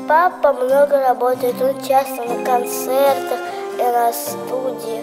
Папа много работает, он часто на концертах и на студии.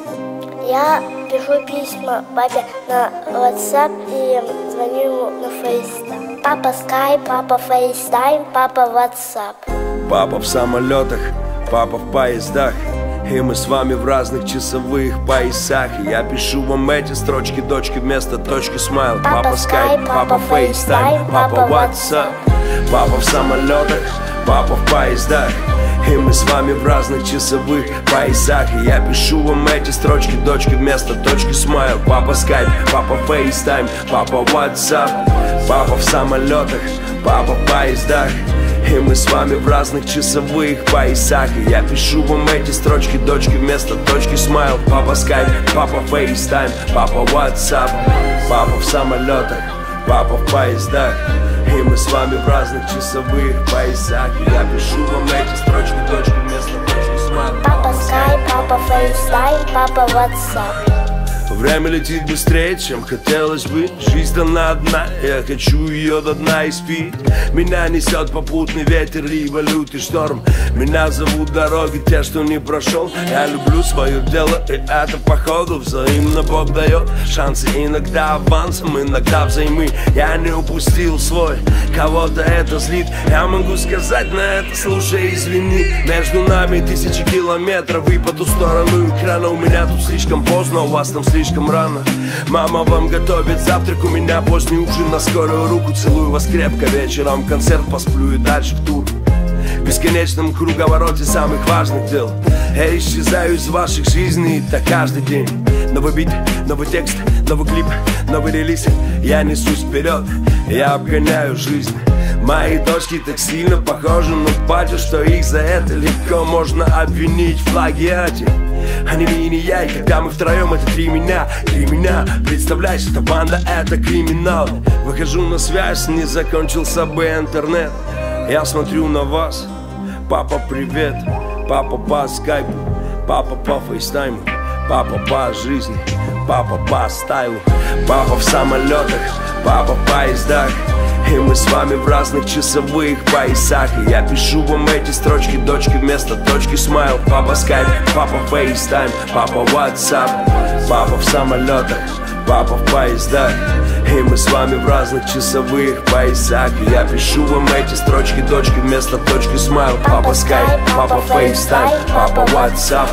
Я пишу письма папе на WhatsApp и звоню ему на FaceTime. Папа Skype, папа FaceTime, папа WhatsApp. Папа в самолетах, папа в поездах, и мы с вами в разных часовых поясах. И я пишу вам эти строчки, дочки, вместо точки смайл. Папа Skype, папа FaceTime, папа WhatsApp. Папа в самолетах, папа в поездах, и мы с вами в разных часовых поясах. И я пишу вам эти строчки, дочки, вместо точки смайл. Папа Skype, папа FaceTime, папа WhatsApp. Папа в самолетах, папа в поездах, и мы с вами в разных часовых поясах. И я пишу вам эти строчки, дочки, вместо точки смайл. Папа Skype, папа FaceTime, папа WhatsApp. Папа в самолетах, папа в поездах, и мы с вами в разных часовых поясах. И я пишу вам эти строчки, дочки, вместо точки смайл. Папа Skype, папа FaceTime, папа WhatsApp. Время летит быстрее, чем хотелось бы. Жизнь дана одна, я хочу ее до дна испить. Меня несет попутный ветер и валют и шторм. Меня зовут дороги, те, что не прошел. Я люблю свое дело, и это походу взаимно Бог дает шансы. Иногда авансом, иногда взаймы. Я не упустил свой, кого-то это злит. Я могу сказать на это, слушай, извини. Между нами 1000 километров, и по ту сторону экрана. У меня тут слишком поздно, у вас там слишком рано. Мама вам готовит завтрак, у меня поздний ужин на скорую руку. Целую вас крепко, вечером концерт, посплю и дальше в тур. В бесконечном круговороте самых важных дел я исчезаю из ваших жизней, так каждый день. Новый бит, новый текст, новый клип, новый релиз. Я несусь вперед, я обгоняю жизнь. Мои дочки так сильно похожи на батю, что их за это легко можно обвинить в плагиате. Они и я, и когда мы втроем, это три меня. Представляешь, эта банда, это криминал. Выхожу на связь, не закончился бы интернет. Я смотрю на вас. Папа, привет. Папа по скайпу, папа по фейстайму, папа по жизни, папа по стайлу. Папа в самолетах, папа в поездах, и мы с вами в разных часовых поясах. И я пишу вам эти строчки, дочки, вместо точки смайл. Папа Skype, папа FaceTime, папа WhatsApp. Папа в самолетах, папа в поездах, и мы с вами в разных часовых поясах. И я пишу вам эти строчки, дочки, вместо точки смайл. Папа Skype, папа FaceTime, папа WhatsApp.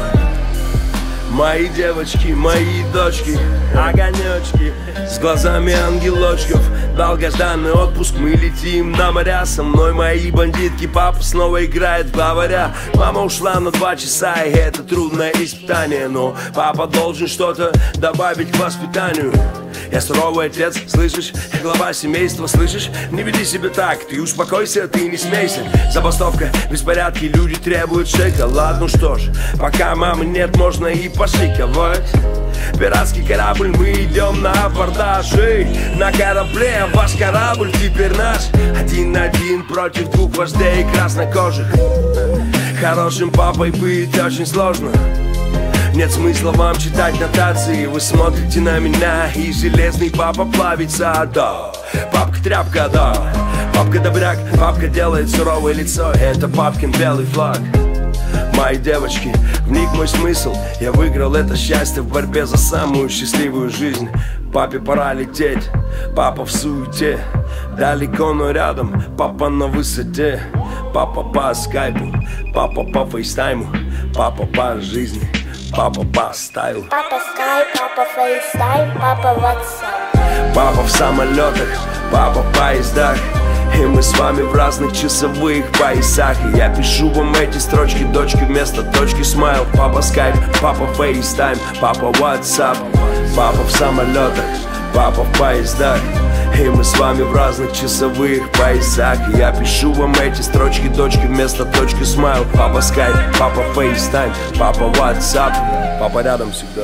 Мои девочки, мои дочки, огонечки с глазами ангелочков. Долгожданный отпуск, мы летим на моря. Со мной мои бандитки, папа снова играет в главаря. Мама ушла на 2 часа, и это трудное испытание. Но папа должен что-то добавить к воспитанию. Я суровый отец, слышишь? Я глава семейства, слышишь? Не веди себя так, ты успокойся, ты не смейся. Забастовка, беспорядки, люди требуют шоколад. Ну что ж, пока мамы нет, можно и пошиковать. Пиратский корабль, мы идем на абордаж. Эй, на корабле ваш корабль теперь наш. 1-1 против 2 вождей краснокожих. Хорошим папой быть очень сложно. Нет смысла вам читать нотации. Вы смотрите на меня, и железный папа плавится. Да, папка тряпка, да. Папка добряк, папка делает суровое лицо. Это папкин белый флаг. Мои девочки, в них мой смысл. Я выиграл это счастье в борьбе за самую счастливую жизнь. Папе пора лететь, папа в суете. Далеко, но рядом, папа на высоте. Папа по скайпу, папа по фейстайму, папа по жизни, папа по стайлу. Папа Skype, папа FaceTime, папа WhatsApp. Папа в самолетах, папа в поездах, и мы с вами в разных часовых поясах. И я пишу вам эти строчки, дочки, вместо точки смайл. Папа Skype, папа FaceTime, папа WhatsApp. Папа в самолетах, папа в поездах, и мы с вами в разных часовых поясах. И я пишу вам эти строчки, дочки, вместо точки смайл. Папа Skype, папа FaceTime, папа WhatsApp. Папа рядом всегда.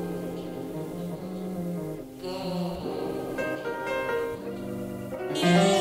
Yeah.